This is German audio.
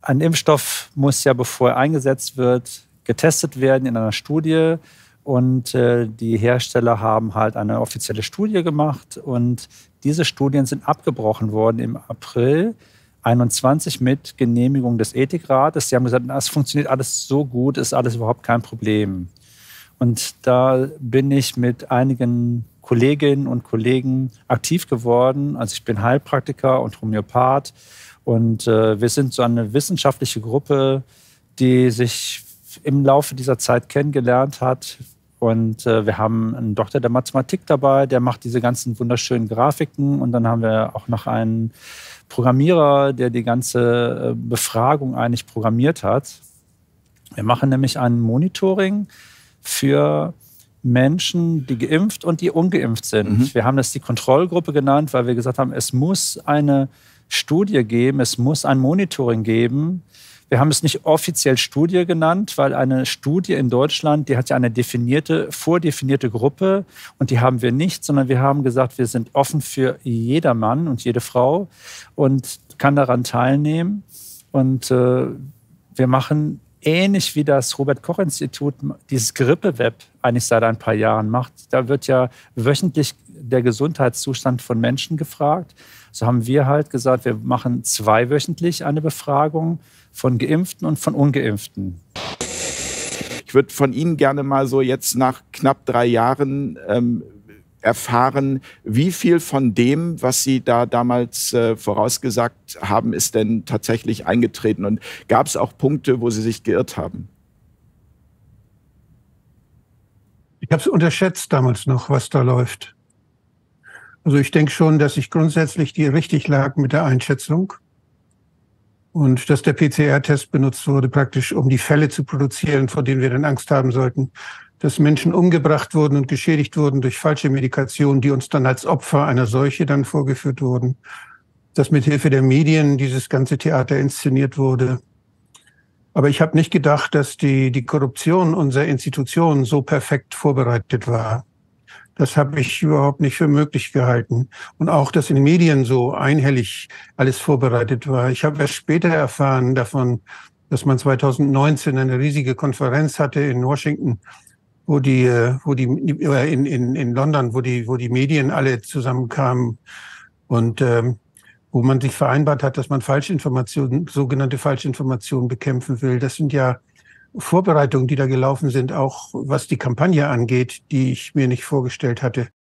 ein Impfstoff muss ja, bevor er eingesetzt wird, getestet werden in einer Studie. Und die Hersteller haben halt eine offizielle Studie gemacht. Und diese Studien sind abgebrochen worden im April 2021 mit Genehmigung des Ethikrates. Sie haben gesagt, es funktioniert alles so gut, ist alles überhaupt kein Problem. Und da bin ich mit einigen Kolleginnen und Kollegen aktiv geworden. Also ich bin Heilpraktiker und Homöopath. Und wir sind so eine wissenschaftliche Gruppe, die sich im Laufe dieser Zeit kennengelernt hat. Und wir haben einen Doktor der Mathematik dabei, der macht diese ganzen wunderschönen Grafiken. Und dann haben wir auch noch einen Programmierer, der die ganze Befragung eigentlich programmiert hat. Wir machen nämlich ein Monitoring für Menschen, die geimpft und die ungeimpft sind. Wir haben das die Kontrollgruppe genannt, weil wir gesagt haben, es muss eine Studie geben, es muss ein Monitoring geben. Wir haben es nicht offiziell Studie genannt, weil eine Studie in Deutschland, die hat ja eine vordefinierte Gruppe und die haben wir nicht, sondern wir haben gesagt, wir sind offen für jeder Mann und jede Frau und kann daran teilnehmen. Und wir machen ähnlich wie das Robert-Koch-Institut dieses Grippe-Web eigentlich seit ein paar Jahren macht. Da wird ja wöchentlich der Gesundheitszustand von Menschen gefragt. So haben wir halt gesagt, wir machen zweiwöchentlich eine Befragung von Geimpften und von Ungeimpften. Ich würde von Ihnen gerne mal so jetzt nach knapp 3 Jahren erfahren, wie viel von dem, was Sie da damals vorausgesagt haben, ist denn tatsächlich eingetreten? Und gab es auch Punkte, wo Sie sich geirrt haben? Ich habe es unterschätzt damals noch, was da läuft. Also ich denke schon, dass ich grundsätzlich richtig lag mit der Einschätzung und dass der PCR-Test benutzt wurde, praktisch um die Fälle zu produzieren, vor denen wir dann Angst haben sollten, dass Menschen umgebracht wurden und geschädigt wurden durch falsche Medikationen, die uns dann als Opfer einer Seuche dann vorgeführt wurden, dass mithilfe der Medien dieses ganze Theater inszeniert wurde. Aber ich habe nicht gedacht, dass die Korruption unserer Institutionen so perfekt vorbereitet war. Das habe ich überhaupt nicht für möglich gehalten. Und auch, dass in den Medien so einhellig alles vorbereitet war. Ich habe erst später erfahren davon, dass man 2019 eine riesige Konferenz hatte in Washington, in London, wo die Medien alle zusammenkamen und wo man sich vereinbart hat, dass man Falschinformationen, sogenannte Falschinformationen bekämpfen will. Das sind ja Vorbereitungen, die da gelaufen sind, auch was die Kampagne angeht, die ich mir nicht vorgestellt hatte.